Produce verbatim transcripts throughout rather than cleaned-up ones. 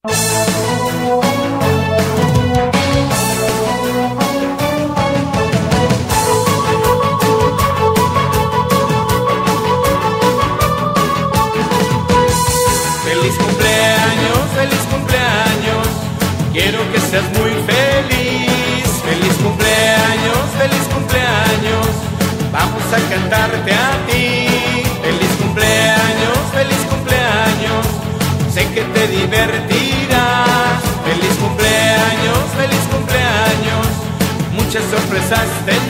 Feliz cumpleaños, feliz cumpleaños, quiero que seas muy feliz. Feliz cumpleaños, feliz cumpleaños, vamos a cantarte a ti. Feliz cumpleaños, feliz cumpleaños, sé que te divertirás. Feliz cumpleaños, feliz cumpleaños, muchas sorpresas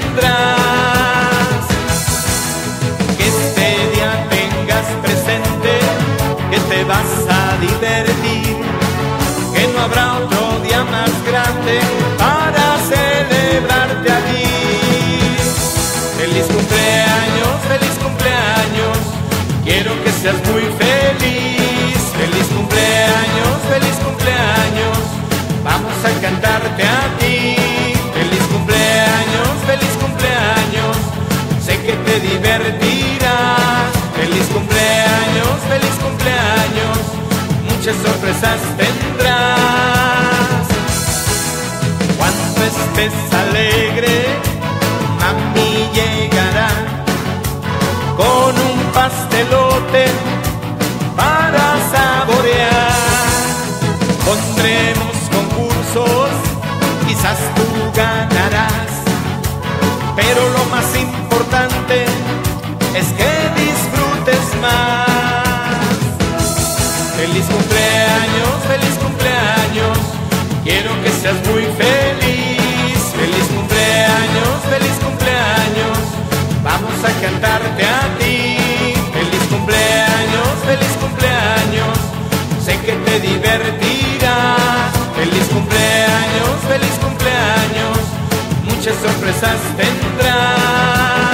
tendrás. Que este día tengas presente que te vas a divertir, que no habrá otro día más grande para celebrarte a ti. Feliz cumpleaños, feliz cumpleaños, quiero que seas muy feliz. Feliz cumpleaños, feliz cumpleaños, vamos a cantarte a ti. Feliz cumpleaños, feliz cumpleaños, sé que te divertirás. Feliz cumpleaños, feliz cumpleaños, muchas sorpresas tendrás. Cuando estés alegre, mami llegará con un pastelote para saborear. Pondremos concursos, quizás tú ganarás, pero lo más importante es que disfrutes más. Feliz cumpleaños, feliz cumpleaños, quiero que seas muy feliz. Feliz cumpleaños, feliz cumpleaños, vamos a cantarte a ti. Feliz cumpleaños, feliz cumpleaños, sé que te divertirás. Feliz cumpleaños, feliz cumpleaños, muchas sorpresas tendrás.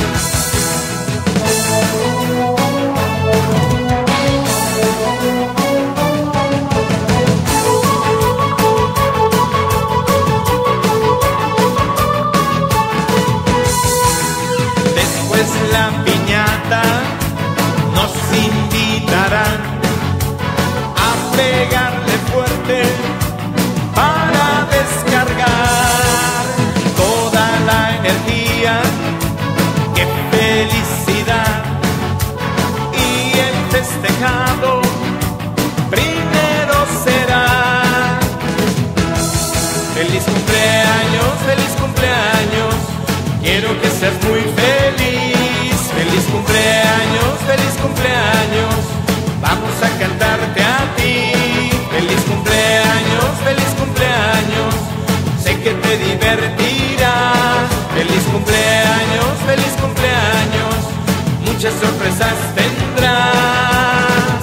Después la piñata nos invitarán a pegarle fuerte para descargar toda la energía. ¡Qué felicidad! Y el festejado primero será. Feliz cumpleaños, feliz cumpleaños, quiero que seas muy feliz. Feliz cumpleaños, feliz cumpleaños, vamos a cantarte a ti. Feliz cumpleaños, feliz cumpleaños, sé que te divertirás. Feliz cumpleaños, feliz cumpleaños, muchas sorpresas tendrás.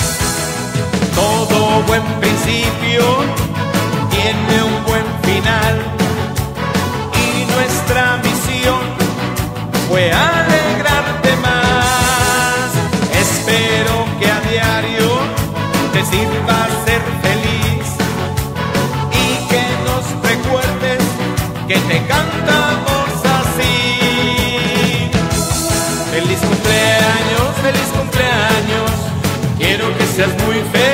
Todo buen principio tiene un buen final, y nuestra misión fue alegrarte más. Espero que a diario te sirva ser feliz y que nos recuerdes que te cantamos así. Feliz cumpleaños, feliz cumpleaños, quiero que seas muy feliz.